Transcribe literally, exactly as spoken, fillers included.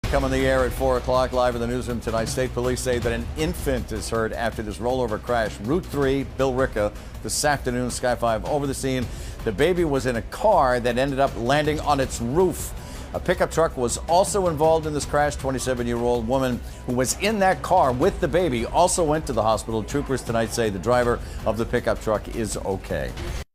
Come on the air at four o'clock, live in the newsroom tonight. State police say that an infant is hurt after this rollover crash. Route three, Billerica, this afternoon. Sky five over the scene. The baby was in a car that ended up landing on its roof. A pickup truck was also involved in this crash. twenty-seven-year-old woman who was in that car with the baby also went to the hospital. Troopers tonight say the driver of the pickup truck is okay.